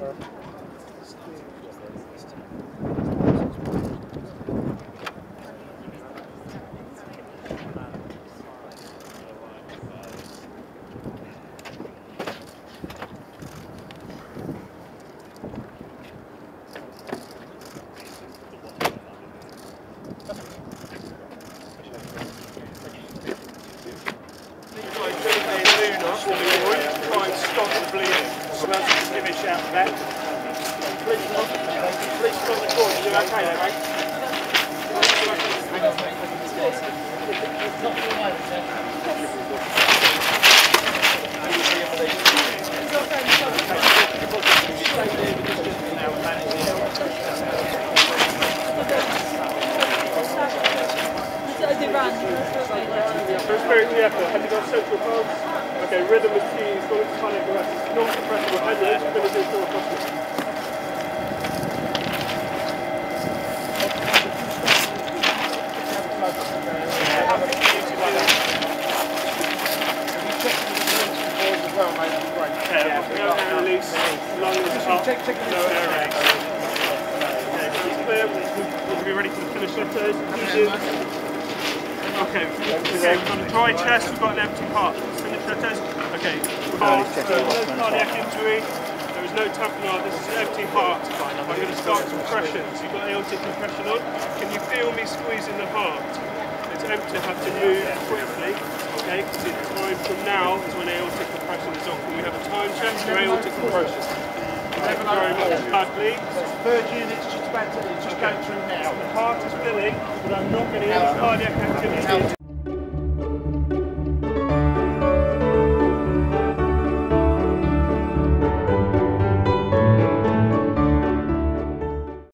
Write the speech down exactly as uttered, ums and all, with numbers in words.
Try and stop the bleeding. So that's just give me a shout for that. Please stop, please stop the cord. Are you okay there, mate? Experience the effort. Have you got central pulse? Okay, rhythm is key. It's got to panic arrest. It's not suppressible headache. It's going to do full across. Okay, no air release, lungs up, no air release. Okay, it's clear. We'll be ready for the finish letters. Okay, okay, we've got a dry chest, we've got an empty heart. Finish letters. Okay, heart, so no cardiac injury, there is no tamponade, this is an empty heart. I'm going to start compressions. You've got aortic compression on. Can you feel me squeezing the heart? It's empty, I have to move quickly. Okay, because it's time from now to when aortic compression is on. Can we have a time check for aortic compression? Thank you very much. Heart bleed. Third unit's just about to, it's just going through now. The heart is filling, but I'm not getting any cardiac activity.